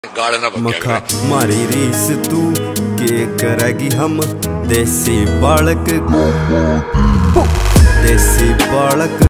मखा मारी रीस तू के करेगी हम देसी बालक